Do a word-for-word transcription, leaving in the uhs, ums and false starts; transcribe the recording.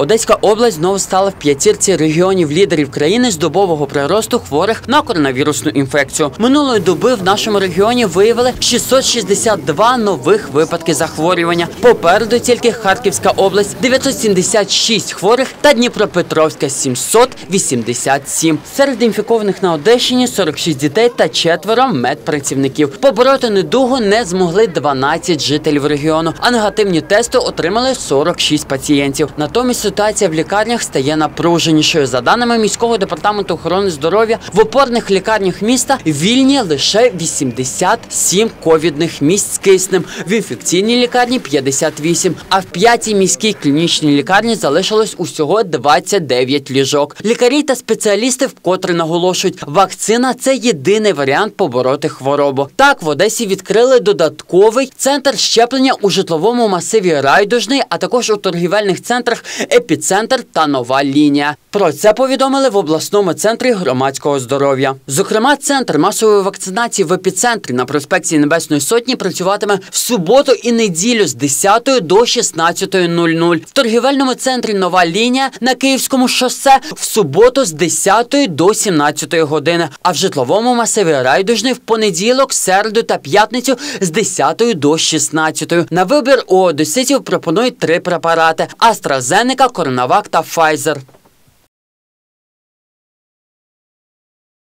Одеська область знову стала в п'ятірці регіонів-лідерів країни з добового приросту хворих на коронавірусну інфекцію. Минулої доби в нашому регіоні виявили шістсот шістдесят два нових випадки захворювання. Попереду тільки Харківська область – дев'ятсот сімдесят шість хворих та Дніпропетровська – сімсот вісімдесят сім. Серед інфікованих на Одещині – сорок шість дітей та четверо медпрацівників. Побороти недугу не змогли дванадцять жителів регіону, а негативні тести отримали сорок шість пацієнтів. Натомість ситуація в лікарнях стає напруженішою. За даними міського департаменту охорони здоров'я, в опорних лікарнях міста вільні лише вісімдесят сім ковідних місць з киснем, в інфекційній лікарні – п'ятдесят вісім, а в п'ятій міській клінічній лікарні залишилось усього двадцять дев'ять ліжок. Лікарі та спеціалісти вкотре наголошують, вакцина – це єдиний варіант побороти хворобу. Так, в Одесі відкрили додатковий центр щеплення у житловому масиві Райдужний, а також у торгівельних центрах «Епіцентр» та «Нова лінія». Про це повідомили в обласному центрі громадського здоров'я. Зокрема, центр масової вакцинації в «Епіцентрі» на проспекті Небесної Сотні працюватиме в суботу і неділю з десятої до шістнадцятої нуль нуль. В торгівельному центрі «Нова лінія» на Київському шосе в суботу з десятої до сімнадцятої години, а в житловому масиві Райдужний в понеділок, середу та п'ятницю з десятої до шістнадцятої. На вибір у одеситів пропонують три препарати – AstraZeneca, CoronaVac та Pfizer.